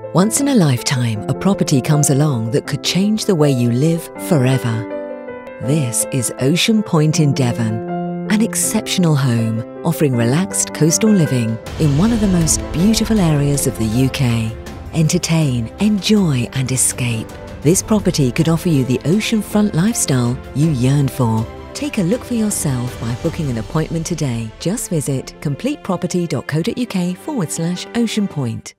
Once in a lifetime, a property comes along that could change the way you live forever. This is Ocean Point in Devon, an exceptional home offering relaxed coastal living in one of the most beautiful areas of the UK. Entertain, enjoy and escape. This property could offer you the oceanfront lifestyle you yearn for. Take a look for yourself by booking an appointment today. Just visit completeproperty.co.uk/Ocean Point.